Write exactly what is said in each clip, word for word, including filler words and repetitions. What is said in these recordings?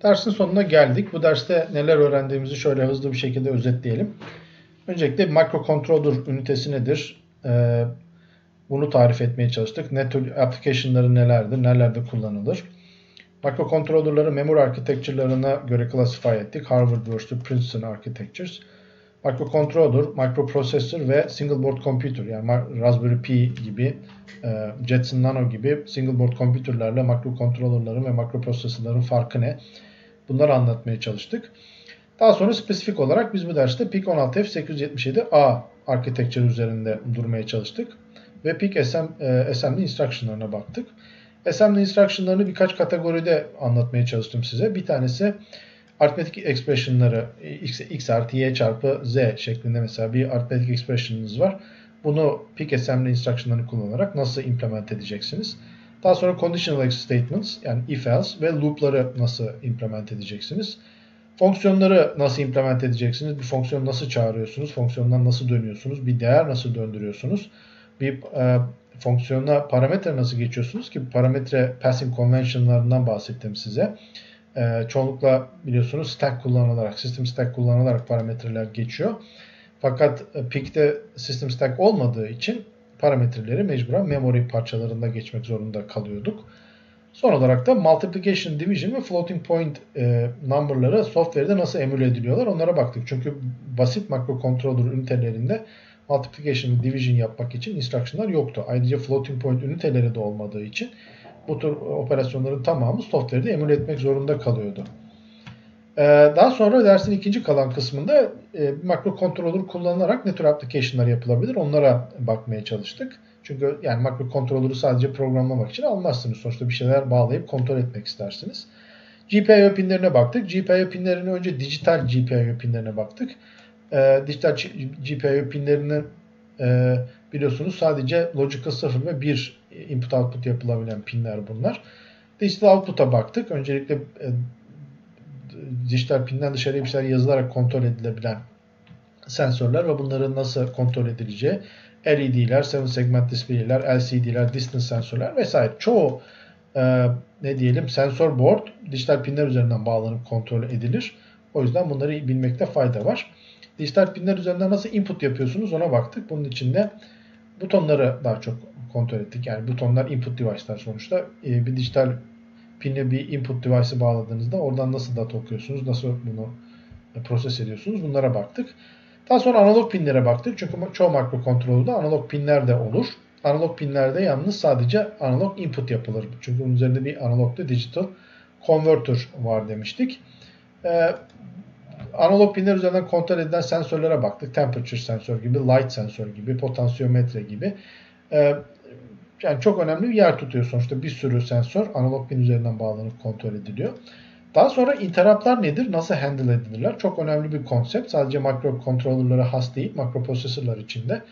Dersin sonuna geldik. Bu derste neler öğrendiğimizi şöyle hızlı bir şekilde özetleyelim. Öncelikle microcontroller ünitesi nedir? Ee, bunu tarif etmeye çalıştık. Ne tür application'ları nelerdir, nelerde kullanılır? Microcontroller'ları memory architecture'larına göre classify ettik. Harvard versus Princeton Architectures. Microcontroller, microprocessor ve single board computer, yani Raspberry Pi gibi, Jetson Nano gibi single board computer'larla microcontroller'ların ve microprocessor'ların farkı ne? Bunları anlatmaya çalıştık. Daha sonra spesifik olarak biz bu derste PIC on altı F sekiz yüz yetmiş yedi A architecture üzerinde durmaya çalıştık. Ve PIC assembly instruction'larına baktık. Assembly instruction'larını birkaç kategoride anlatmaya çalıştım size. Bir tanesi arithmetic expression'ları x, x artı y çarpı z şeklinde mesela bir arithmetic expression'ınız var. Bunu PIC assembly instruction'larını kullanarak nasıl implement edeceksiniz? Daha sonra conditional statements, yani if else ve loop'ları nasıl implement edeceksiniz? Fonksiyonları nasıl implement edeceksiniz? Bir fonksiyonu nasıl çağırıyorsunuz? Fonksiyondan nasıl dönüyorsunuz? Bir değer nasıl döndürüyorsunuz? Bir e, fonksiyona parametre nasıl geçiyorsunuz ki? Parametre passing convention'larından bahsettim size. E, çoğunlukla biliyorsunuz stack kullanılarak, system stack kullanılarak parametreler geçiyor. Fakat e, PIC'te system stack olmadığı için parametreleri mecburen memory parçalarında geçmek zorunda kalıyorduk. Son olarak da multiplication, division ve floating point e, number'ları software'de nasıl emüle ediliyorlar onlara baktık. Çünkü basit microcontroller ünitelerinde multiplication ve division yapmak için instruction'lar yoktu. Ayrıca floating point üniteleri de olmadığı için bu tür operasyonların tamamı software'de emüle etmek zorunda kalıyordu. Daha sonra dersin ikinci kalan kısmında microcontroller kullanılarak ne tür application'lar yapılabilir onlara bakmaya çalıştık. Çünkü yani microcontroller'ı sadece programlamak için almazsınız. Sonuçta bir şeyler bağlayıp kontrol etmek istersiniz. G P I O pinlerine baktık. G P I O pinlerine önce dijital G P I O pinlerine baktık. E, dijital G P I O pinlerini e, biliyorsunuz sadece logical sıfır ve bir input output yapılabilen pinler bunlar. Digital output'a baktık. Öncelikle e, dijital pinden dışarıya bir şeyler yazılarak kontrol edilebilen sensörler ve bunların nasıl kontrol edileceği, L E D'ler, seven segment display'ler, L C D'ler, distance sensörler vesaire. Çoğu e, ne diyelim sensör board dijital pinler üzerinden bağlanıp kontrol edilir. O yüzden bunları bilmekte fayda var. Dijital pinler üzerinden nasıl input yapıyorsunuz ona baktık. Bunun için de butonları daha çok kontrol ettik. Yani butonlar input device'lar sonuçta. E, bir dijital pinle bir input device'ı bağladığınızda oradan nasıl data okuyorsunuz, nasıl bunu proses ediyorsunuz bunlara baktık. Daha sonra analog pinlere baktık. Çünkü çoğu microcontroller'da analog pinler de olur. Analog pinlerde yalnız sadece analog input yapılır. Çünkü bunun üzerinde bir analog da digital converter var demiştik. Ee, analog pinler üzerinden kontrol edilen sensörlere baktık. Temperature sensör gibi, light sensör gibi, potansiyometre gibi. Ee, yani çok önemli bir yer tutuyor sonuçta. Bir sürü sensör analog pin üzerinden bağlanıp kontrol ediliyor. Daha sonra interruptlar nedir? Nasıl handle edilirler? Çok önemli bir konsept. Sadece microcontroller'lara has değil, makroprosesörler için de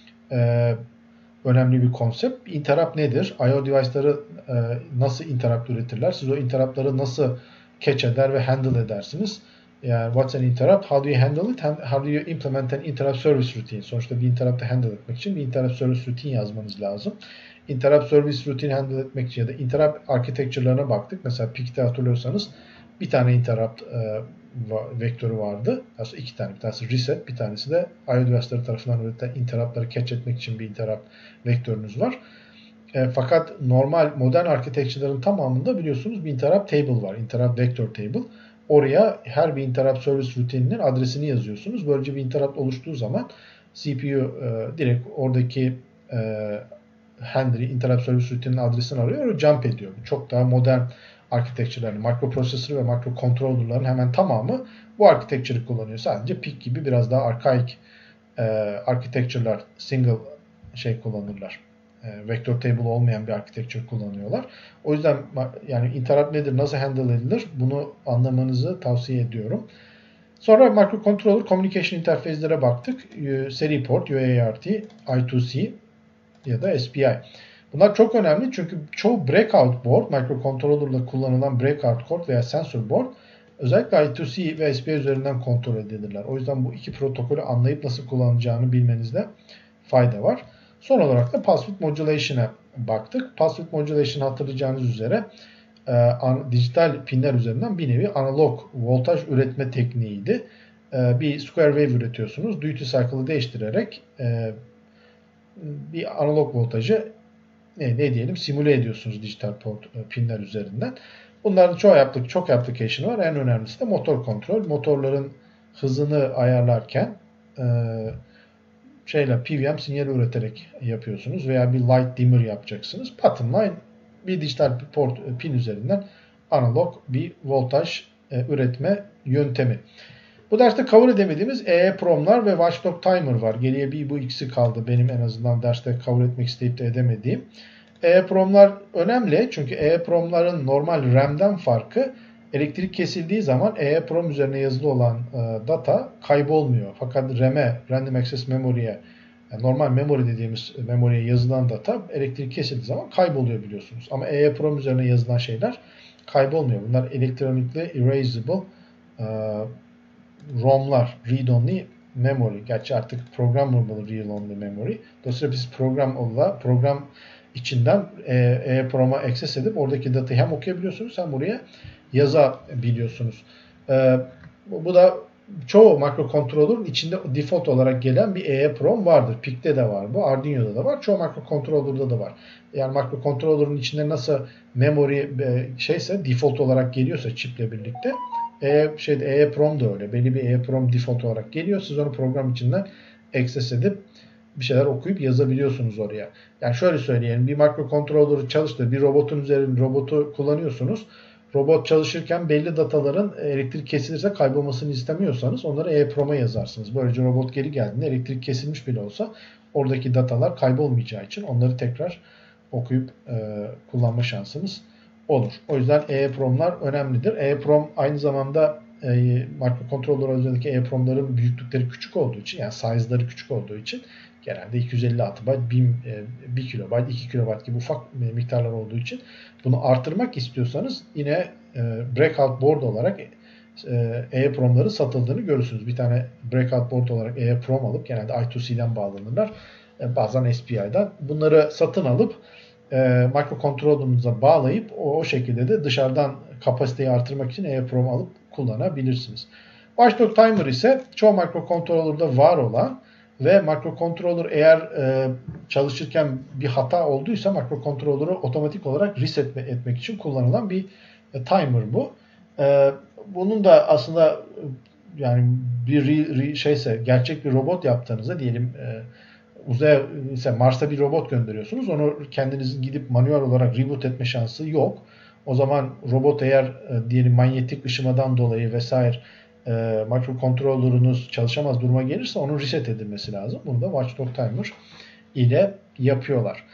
e, önemli bir konsept. Interrupt nedir? I O device'ları e, nasıl interrupt üretirler? Siz o interruptları nasıl catch eder ve handle edersiniz? Yani what's an interrupt? How do you handle it? How do you implement an interrupt service routine? Sonuçta bir interrupt'ı handle etmek için bir interrupt service routine yazmanız lazım. Interrupt service routine handle etmek için ya da interrupt architecture'larına baktık. Mesela P I C'te hatırlıyorsanız bir tane interrupt e, vektörü vardı. Aslında iki tane. Bir tanesi reset, bir tanesi de I O device'ları tarafından üretilen interrupt'ları catch etmek için bir interrupt vektörünüz var. E, fakat normal modern architecture'ların tamamında biliyorsunuz bir interrupt table var. Interrupt vector table. Oraya her bir interrupt service routine'inin adresini yazıyorsunuz. Böylece bir interrupt oluştuğu zaman C P U e, direkt oradaki e, handle, interrupt service routine'in adresini arıyor ve jump ediyor. Çok daha modern architecture'ların, microprocessor ve microcontroller'ların hemen tamamı bu architecture'ı kullanıyor. Sadece P I C gibi biraz daha arkaik e, architecture'lar single şey kullanırlar. E, vector table olmayan bir architecture kullanıyorlar. O yüzden yani interrupt nedir, nasıl handle edilir bunu anlamanızı tavsiye ediyorum. Sonra microcontroller communication interface'lere baktık. Seri port, U A R T, I iki C ya da S P I. Bunlar çok önemli çünkü çoğu breakout board, microcontroller'da kullanılan breakout board veya sensor board özellikle I iki C ve S P I üzerinden kontrol edilirler. O yüzden bu iki protokolü anlayıp nasıl kullanacağını bilmenizde fayda var. Son olarak da pulse width modulation'a baktık. Pulse width modulation hatırlayacağınız üzere e, an, dijital pinler üzerinden bir nevi analog voltaj üretme tekniğiydi. E, bir square wave üretiyorsunuz. Duty cycle'ı değiştirerek e, bir analog voltajı ne, ne diyelim simüle ediyorsunuz dijital port, e, pinler üzerinden. Bunların çoğu yaptık, çok application var. En önemlisi de motor kontrol. Motorların hızını ayarlarken e, şeyle P V M sinyali üreterek yapıyorsunuz veya bir light dimmer yapacaksınız. Bottom line bir dijital port pin üzerinden analog bir voltaj e, üretme yöntemi. Bu derste cover edemediğimiz EEPROM'lar ve Watchdog Timer var. Geriye bir bu ikisi kaldı benim en azından derste cover etmek isteyip de edemediğim. EEPROM'lar önemli çünkü EEPROM'ların normal RAM'den farkı elektrik kesildiği zaman EEPROM üzerine yazılı olan e, data kaybolmuyor. Fakat RAM'e, Random Access Memory'e, yani normal memory dediğimiz memoriye yazılan data elektrik kesildiği zaman kayboluyor biliyorsunuz. Ama EEPROM üzerine yazılan şeyler kaybolmuyor. Bunlar electronically erasable e, ROM'lar, read-only memory. Gerçi artık programmable read-only memory. Dolayısıyla biz program olarak program içinden EEPROM'a access edip oradaki datayı hem okuyabiliyorsunuz hem buraya yazabiliyorsunuz. E, bu da çoğu makrokontrolörün içinde default olarak gelen bir EEPROM vardır. P I C'te de var bu, Arduino'da da var, çoğu makrokontrolörde de var. Yani makrokontrolörün içinde nasıl memory şeyse default olarak geliyorsa çiple birlikte E, şeyde EEPROM da öyle. Belli bir EEPROM default olarak geliyor. Siz onu program içinden access edip bir şeyler okuyup yazabiliyorsunuz oraya. Yani şöyle söyleyelim. Bir makrokontrolörü çalıştır. Bir robotun üzerinde robotu kullanıyorsunuz. Robot çalışırken belli dataların elektrik kesilirse kaybolmasını istemiyorsanız onları EEPROM'a yazarsınız. Böylece robot geri geldiğinde elektrik kesilmiş bile olsa oradaki datalar kaybolmayacağı için onları tekrar okuyup e, kullanma şansınız olur. O yüzden EEPROM'lar önemlidir. EEPROM aynı zamanda e, makrokontrolör üzerindeki EEPROM'ların büyüklükleri küçük olduğu için, yani size'ları küçük olduğu için genelde iki yüz elli altı byte, bir kilobayt, iki kilobayt gibi ufak miktarlar olduğu için bunu artırmak istiyorsanız yine e, breakout board olarak e, EEPROM'ları satıldığını görürsünüz. Bir tane breakout board olarak EEPROM alıp genelde I iki C'den bağlanırlar. E, bazen S P I'den. Bunları satın alıp e, mikrokontrolörünüze bağlayıp o, o şekilde de dışarıdan kapasiteyi artırmak için EEPROM alıp kullanabilirsiniz. Watchdog Timer ise çoğu mikrokontrolörde var olan ve mikrokontrolör eğer e, çalışırken bir hata olduysa mikrokontrolörü otomatik olarak reset etmek için kullanılan bir e, timer bu. E, bunun da aslında yani bir re, re, şeyse gerçek bir robot yaptığınızda diyelim e, uzaya ise Mars'a bir robot gönderiyorsunuz. Onu kendinizin gidip manuel olarak reboot etme şansı yok. O zaman robot eğer e, diyelim manyetik ışımadan dolayı vesaire e, mikrokontrolörünüz çalışamaz duruma gelirse onun reset edilmesi lazım. Bunu da Watchdog Timer ile yapıyorlar.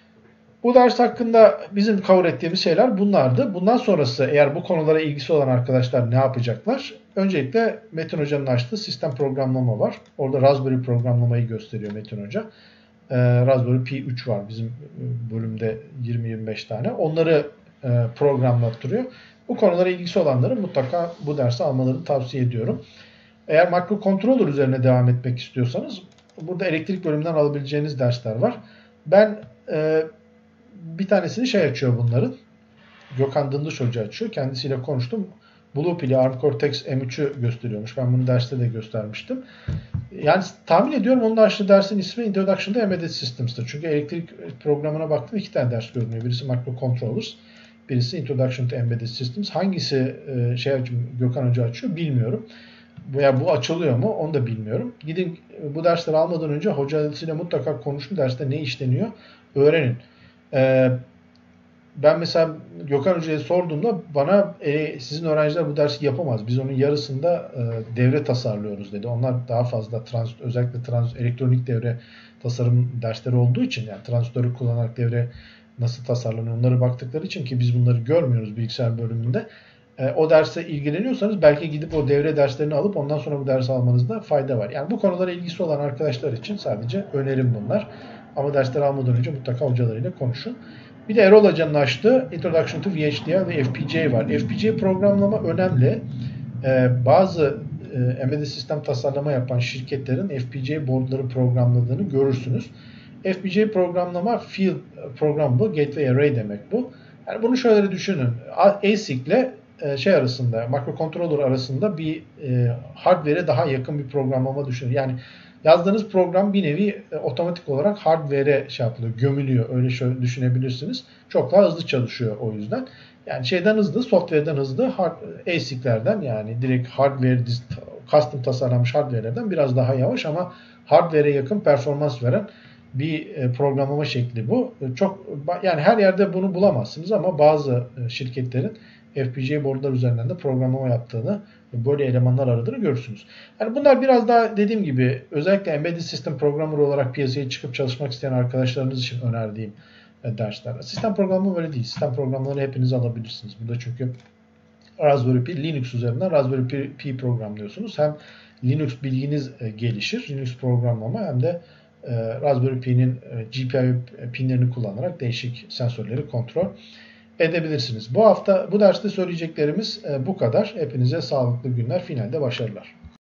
Bu ders hakkında bizim cover ettiğimiz şeyler bunlardı. Bundan sonrası eğer bu konulara ilgisi olan arkadaşlar ne yapacaklar? Öncelikle Metin Hoca'nın açtığı sistem programlama var. Orada Raspberry programlamayı gösteriyor Metin Hoca. Ee, Raspberry Pi üç var bizim bölümde yirmi yirmi beş tane. Onları e, programlattırıyor. Bu konulara ilgisi olanların mutlaka bu dersi almalarını tavsiye ediyorum. Eğer makrokontrolör üzerine devam etmek istiyorsanız burada elektrik bölümünden alabileceğiniz dersler var. Ben e, bir tanesini şey açıyor bunların. Gökhan Dındış Hoca açıyor. Kendisiyle konuştum. Bluepill ARM Cortex M üç'ü gösteriyormuş. Ben bunu derste de göstermiştim. Yani tahmin ediyorum onun açtığı dersin ismi Introduction to Embedded Systems'tır. Çünkü elektrik programına baktım iki tane ders görünüyor. Birisi Microcontrollers, birisi Introduction to Embedded Systems. Hangisi şey Gökhan Hoca açıyor bilmiyorum. Veya bu açılıyor mu onu da bilmiyorum. Gidin bu dersleri almadan önce hocasıyla mutlaka konuşun. Derste ne işleniyor öğrenin. Ee, ben mesela Gökhan Hoca'ya sorduğumda bana e, sizin öğrenciler bu dersi yapamaz. Biz onun yarısında e, devre tasarlıyoruz dedi. Onlar daha fazla trans, özellikle trans, elektronik devre tasarım dersleri olduğu için yani transistörü kullanarak devre nasıl tasarlanıyor onları baktıkları için ki biz bunları görmüyoruz bilgisayar bölümünde. E, o derse ilgileniyorsanız belki gidip o devre derslerini alıp ondan sonra bu dersi almanızda fayda var. Yani bu konulara ilgisi olan arkadaşlar için sadece önerim bunlar. Ama dersleri almadan önce mutlaka hocalarıyla konuşun. Bir de Erol Hoca'nın açtığı Introduction to V H D R ve F P G A var. F P G A programlama önemli. Ee, bazı e, embedded sistem tasarlama yapan şirketlerin F P G A boardları programladığını görürsünüz. F P G A programlama Field Programmable Gateway Array demek bu. Yani bunu şöyle düşünün. A S I C ile şey arasında, microcontroller arasında bir e, hardware'e daha yakın bir programlama düşünün. Yani yazdığınız program bir nevi e, otomatik olarak hardware'e şey yapılıyor, gömülüyor. Öyle şöyle düşünebilirsiniz. Çok daha hızlı çalışıyor o yüzden. Yani şeyden hızlı, software'den hızlı, hard, A S I C'lerden yani direkt hardware, custom tasarlanmış hardware'lerden biraz daha yavaş ama hardware'e yakın performans veren bir programlama şekli bu. Çok yani her yerde bunu bulamazsınız ama bazı şirketlerin F P G A boardlar üzerinden de programlama yaptığını, böyle elemanlar aradığını görürsünüz. Yani bunlar biraz daha dediğim gibi özellikle embedded system programmer olarak piyasaya çıkıp çalışmak isteyen arkadaşlarınız için önerdiğim dersler. Sistem programı böyle değil. Sistem programları hepiniz alabilirsiniz. Burada çünkü Raspberry Pi, Linux üzerinden Raspberry Pi programlıyorsunuz. Hem Linux bilginiz gelişir, Linux programlama hem de Raspberry Pi'nin G P I pinlerini kullanarak değişik sensörleri kontrol edebilirsiniz. Bu hafta bu derste söyleyeceklerimiz bu kadar. Hepinize sağlıklı günler, finalde başarılar.